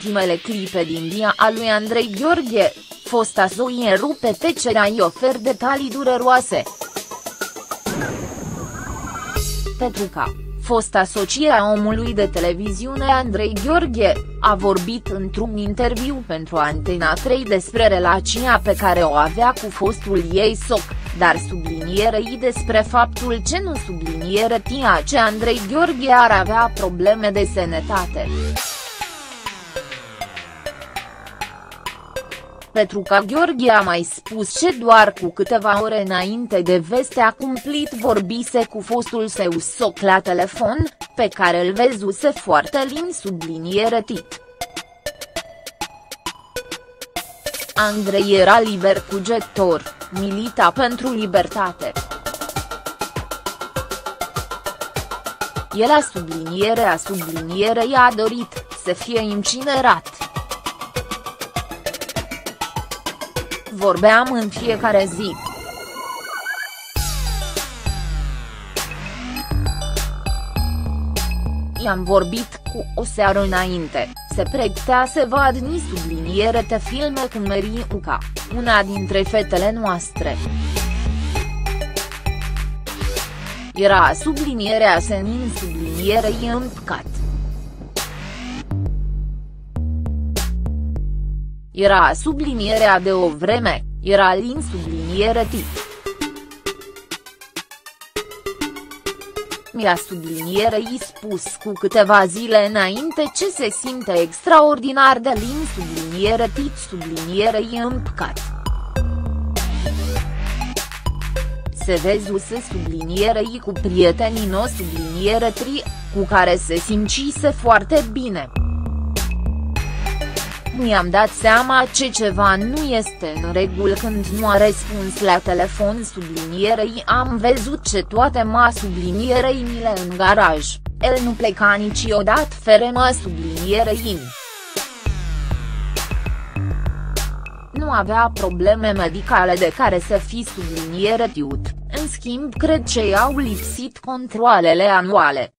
ultimele clipe din via a lui Andrei Gheorghe, fosta Zoe rupe tăcerea și oferă detalii dureroase. Petruca, fosta soție a omului de televiziune Andrei Gheorghe, a vorbit într-un interviu pentru Antena 3 despre relația pe care o avea cu fostul ei soț, dar sublinierei despre faptul ce nu subliniere tia ce Andrei Gheorghe ar avea probleme de sănătate. Petruca Gheorghe a mai spus că doar cu câteva ore înainte de vestea cumplit vorbise cu fostul său soț la telefon, pe care îl văzuse foarte lin subliniere tit. Andrei era liber cugetor, milita pentru libertate. El a sublinierei a dorit să fie incinerat. Vorbeam în fiecare zi. I-am vorbit cu o seară înainte, se pregătea să vadă ni subliniere te filme cu Măriuca, una dintre fetele noastre. Era sublinierea senin sublinierei împăcat. Era sublinierea de o vreme, era lin subliniere tit. Mi-a sublinierei spus cu câteva zile înainte ce se simte extraordinar de lin subliniere tit sublinierei împăcat. Se văzuse sublinierei cu prietenii no subliniere tri, cu care se simțise foarte bine. Mi-am dat seama că ceva nu este în regulă când nu a răspuns la telefon sublinierei. Am văzut ce toate sublinierei mile în garaj, el nu pleca niciodată fără sublinierei. Nu avea probleme medicale de care să fi subliniere tiut, în schimb cred că i-au lipsit controalele anuale.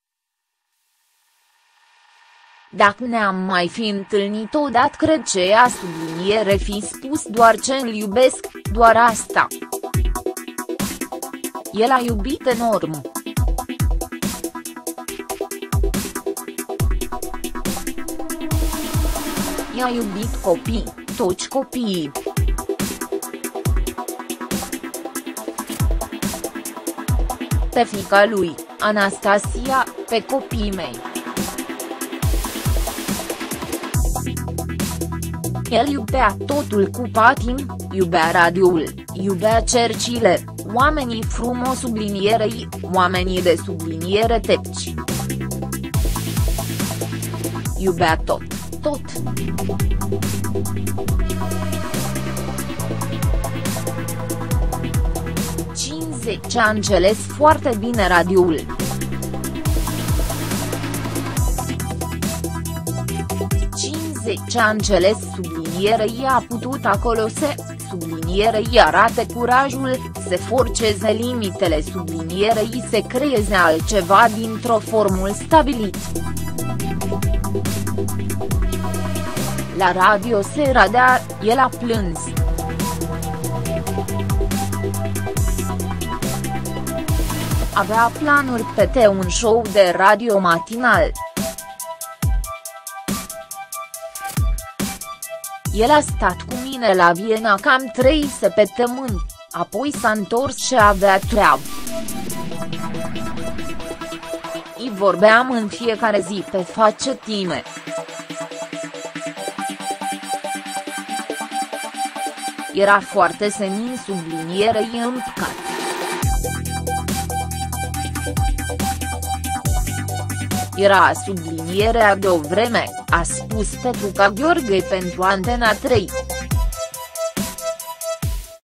Dacă ne-am mai fi întâlnit odată cred că ea subliniere fi spus doar ce îl iubesc, doar asta. El a iubit enorm. I-a iubit copii, toți copiii. Pe fiica lui, Anastasia, pe copiii mei. El iubea totul cu patim, iubea radioul, iubea cercile, oamenii frumos sublinierei, oamenii de subliniere tepci. Iubea tot. 50 a înțeles foarte bine radioul. A înțeles sublinierei a putut acolo să, sublinierei arate curajul, să forceze limitele sublinierei să creeze altceva dintr-o formul stabilit. La radio se radea, el a plâns. Avea planuri pe un show de radio matinal. El a stat cu mine la Viena cam 3 săptămâni, apoi s-a întors și avea treabă. I vorbeam în fiecare zi pe facetime. Era foarte senin sublinierei împăcat. Era sublinierea de o vreme, a spus Petruca Gheorghe pentru Antena 3.